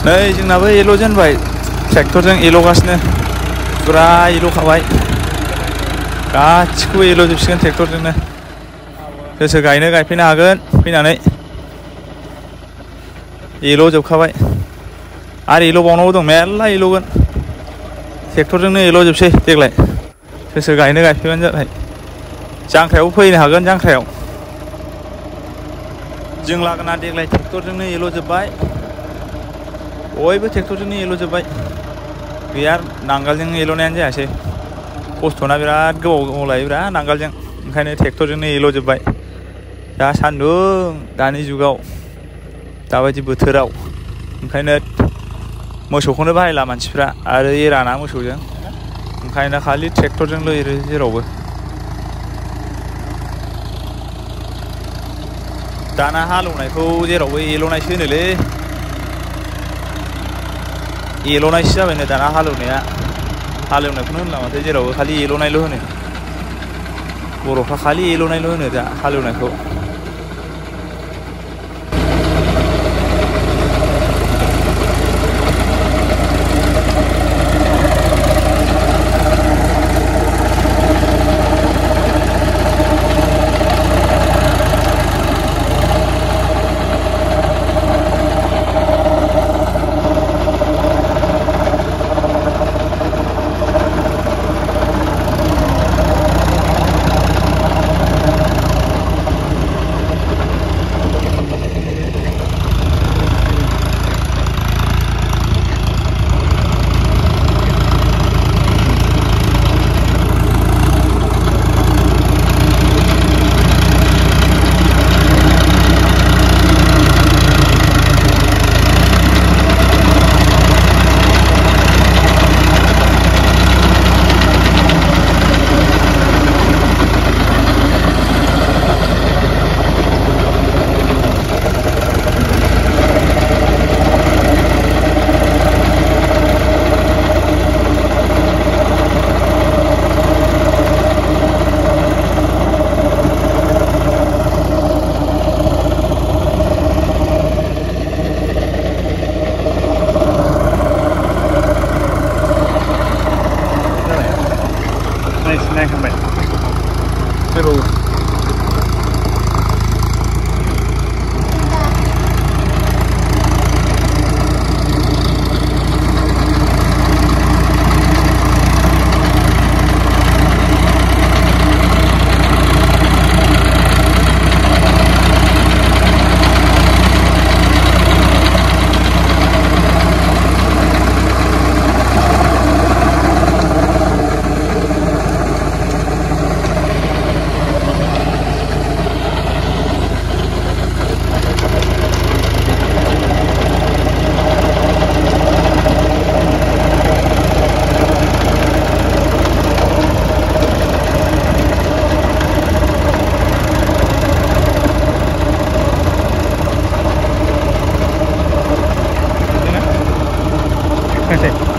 नै जोंनाबो एल' जेनबाय ट्रेक्टरजों एल'गासिनो फुरा एल'खाबाय गासिखौबो एल' जोबसिगोन ट्रेक्टरजोंनो सोर गायनो गायफैनो हागोन फैनानै एल' जोबखाबाय आरो एल' बावनांगौ दं मेरला एल'गोन ट्रेक्टरजोंनो एल' जोबसै देग्लाय सोर गायनो गायफैबानो जाबाय जांख्रायावबो फैनो हागोन जांख्रायाव जों लागोना देग्लाय ट्रेक्टरजोंनो एल' जोब्बाय बयबो ट्रेक्टरजोंनो एल' जोब्बाय गैया नांगोलजों एल'नायानो जायासै खस्थ'ना बिराद गोबाव लायो बिराद नांगोलजों ओंखायनो ट्रेक्टरजोंनो एल' जोब्बाय दा सान्दुं दानि जुगाव दाबायदि बोथोराव ओंखायनो मोसौखौनो बाहायला मानसिफ्रा आरो एराना मोसौजों ओंखायनो खालि ट्रेक्टरजोंल' एरो जेरावबो दाना हालेवनायखौ जेरावबो एल'नायसो होनोलै एल'नायसो जाबायनो दाना हालेवनायखौनो होनला माथो जेरावबो खालि एल'नायल' होनो बर'फ्रा खालि एल'नायल' होनो दा हालेवनायखौ That's it.